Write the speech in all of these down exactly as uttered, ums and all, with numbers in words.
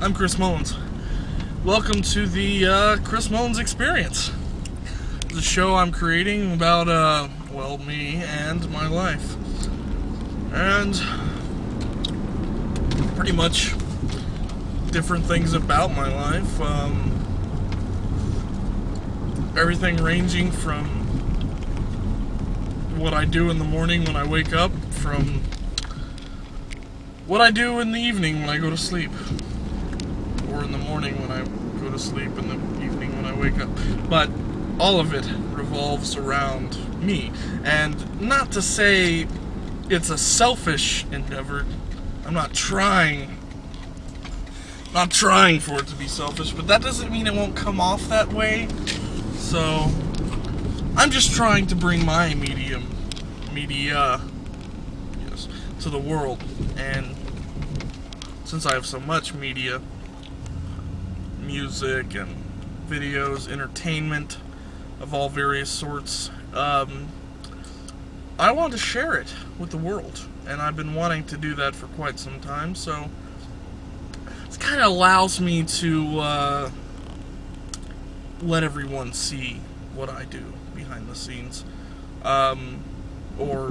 I'm Chris Mullins. Welcome to the uh, Chris Mullins Experience. The show I'm creating about, uh, well, me and my life. And pretty much different things about my life. Um, everything ranging from what I do in the morning when I wake up, from what I do in the evening when I go to sleep, or in the morning when I go to sleep, in the evening when I wake up. But all of it revolves around me. And not to say it's a selfish endeavor. I'm not trying, not trying for it to be selfish, but that doesn't mean it won't come off that way. So I'm just trying to bring my medium, media, yes, to the world. And since I have so much media, music and videos, entertainment of all various sorts, um, I want to share it with the world. And I've been wanting to do that for quite some time, so it kind of allows me to uh, let everyone see what I do behind the scenes, um, or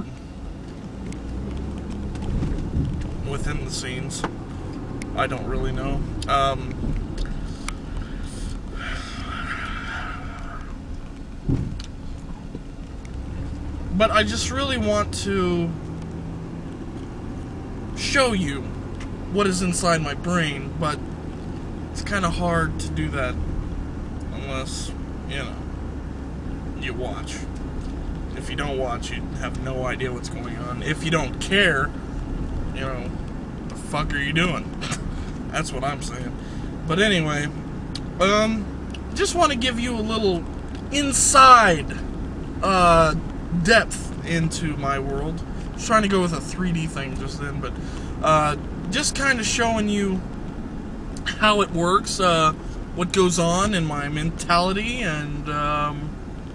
within the scenes. I don't really know. Um, but I just really want to show you what is inside my brain, but it's kind of hard to do that unless, you know, you watch. If you don't watch, you have no idea what's going on. If you don't care, you know, what the fuck are you doing? That's what I'm saying. But anyway, um, just want to give you a little inside uh, depth into my world. I was trying to go with a three D thing just then, but uh, just kind of showing you how it works, uh, what goes on in my mentality, and um,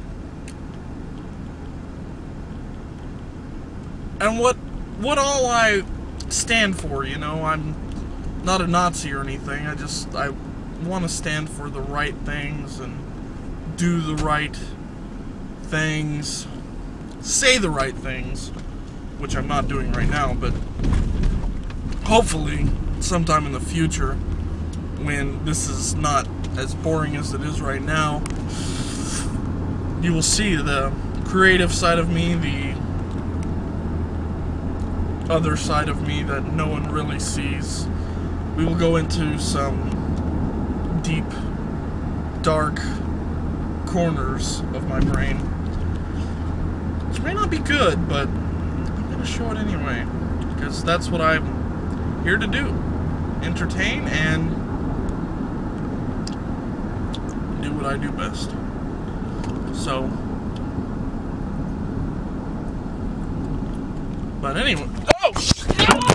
and what what all I stand for. You know, I'm not a Nazi or anything. I just I want to stand for the right things and do the right things, say the right things, which I'm not doing right now, but hopefully sometime in the future, when this is not as boring as it is right now, you will see the creative side of me, the other side of me that no one really sees. We will go into some deep, dark corners of my brain, which may not be good, but I'm going to show it anyway, because that's what I'm here to do. Entertain and do what I do best. So, but anyway, oh, God!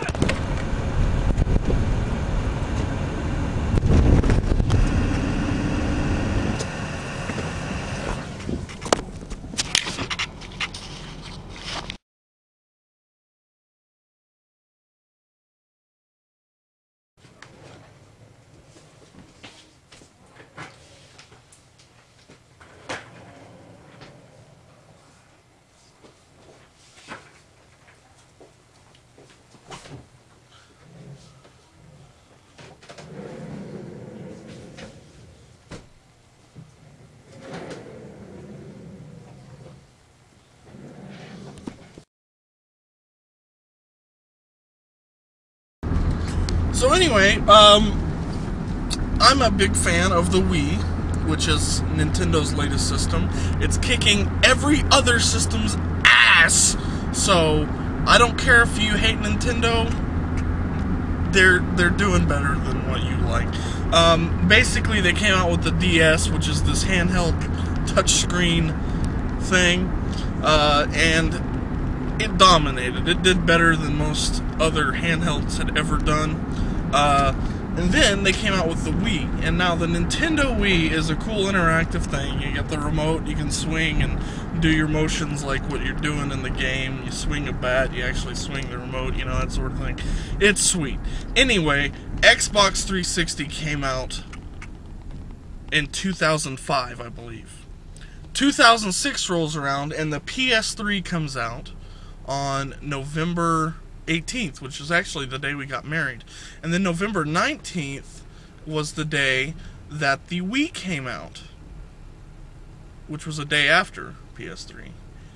So anyway, um, I'm a big fan of the Wii, which is Nintendo's latest system. It's kicking every other system's ass. So I don't care if you hate Nintendo. They're they're doing better than what you like. Um, basically, they came out with the D S, which is this handheld touchscreen thing, uh, and it dominated. It did better than most other handhelds had ever done. Uh, and then they came out with the Wii, and now the Nintendo Wii is a cool interactive thing. You get the remote, you can swing and do your motions like what you're doing in the game. You swing a bat, you actually swing the remote, you know, that sort of thing. It's sweet. Anyway, Xbox three sixty came out in two thousand five, I believe. two thousand six rolls around, and the P S three comes out on November eighteenth, which is actually the day we got married. And then November nineteenth was the day that the Wii came out, which was a day after P S three.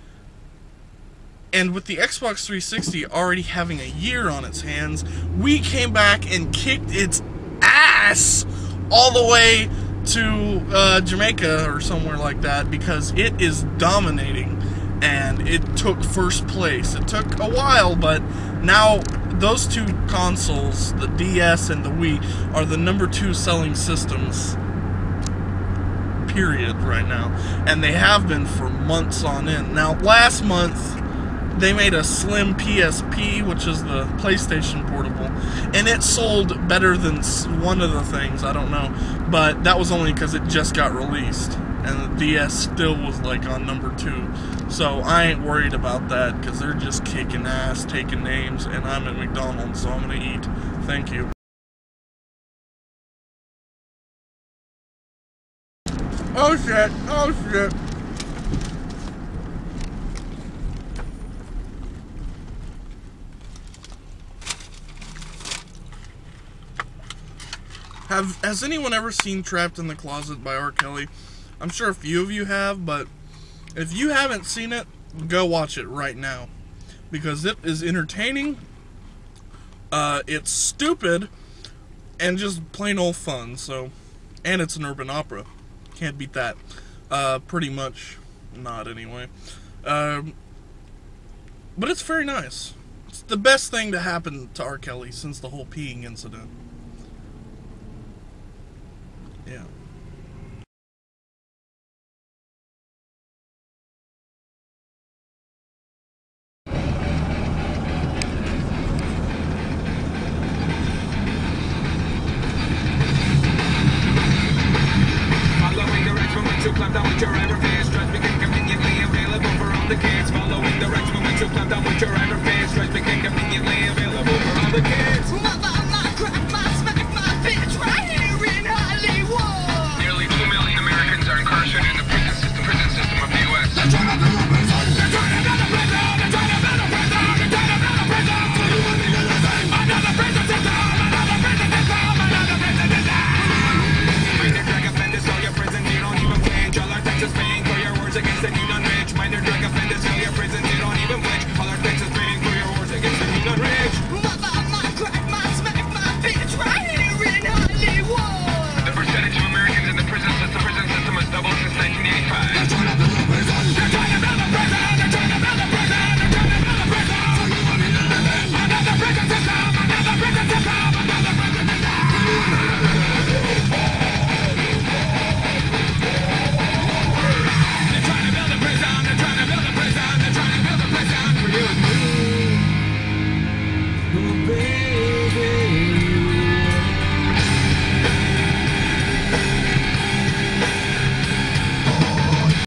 And with the Xbox three sixty already having a year on its hands, we came back and kicked its ass all the way to uh, Jamaica or somewhere like that, because it is dominating, and it took first place. It took a while, but now those two consoles, the D S and the Wii, are the number two selling systems, period, right now. And they have been for months on end. Now, last month, they made a slim P S P, which is the PlayStation Portable, and it sold better than one of the things, I don't know, but that was only because it just got released, and the D S still was like on number two, so I ain't worried about that, because they're just kicking ass, taking names, and I'm at McDonald's, so I'm gonna eat. Thank you. Oh shit, oh shit. Have, has anyone ever seen Trapped in the Closet by R. Kelly? I'm sure a few of you have, but if you haven't seen it, go watch it right now, because it is entertaining, uh, it's stupid, and just plain old fun. So, and it's an urban opera. Can't beat that. Uh, pretty much not, anyway. Um, but it's very nice. It's the best thing to happen to R. Kelly since the whole peeing incident. Yeah.